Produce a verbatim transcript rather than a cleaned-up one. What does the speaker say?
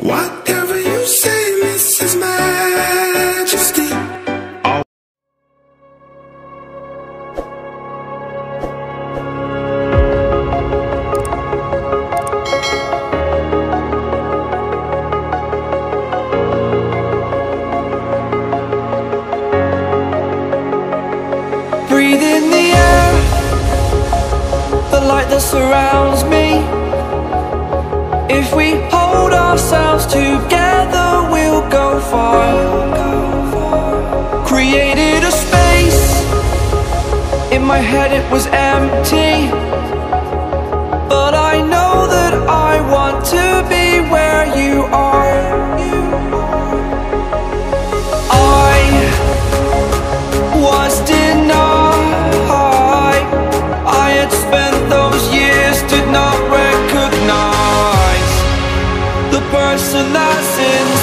Whatever you say, Missus Majesty. Breathe in the air, the light that surrounds me. If we hold ourselves together, we'll go far. Created a space, in my head it was empty, but I know that I want to be where you are. I was denied, I had spent those years, did not recognize the person that's in